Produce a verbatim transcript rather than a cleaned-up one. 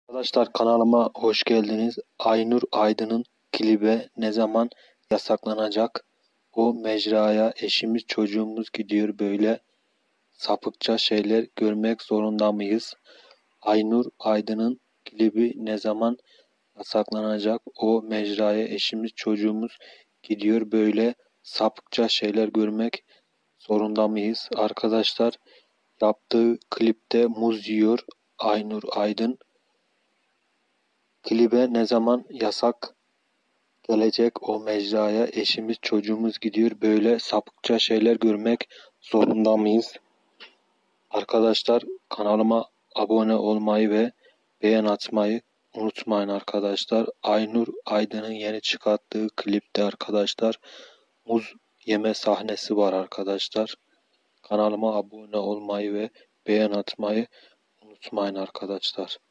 Arkadaşlar kanalıma hoş geldiniz. Aynur Aydın'ın klibi ne zaman yasaklanacak? O mecraya eşimiz çocuğumuz gidiyor, böyle sapıkça şeyler görmek zorunda mıyız? Aynur Aydın'ın klibi ne zaman yasaklanacak? O mecraya eşimiz çocuğumuz gidiyor, böyle sapıkça şeyler görmek zorunda mıyız? Arkadaşlar, yaptığı klipte muz yiyor Aynur Aydın. Klibe ne zaman yasak gelecek? O mecraya eşimiz çocuğumuz gidiyor, böyle sapıkça şeyler görmek zorunda mıyız? Arkadaşlar, kanalıma abone olmayı ve beğen atmayı unutmayın arkadaşlar. Aynur Aydın'ın yeni çıkarttığı klipte arkadaşlar muz yeme sahnesi var arkadaşlar. Kanalıma abone olmayı ve beğen atmayı unutmayın arkadaşlar.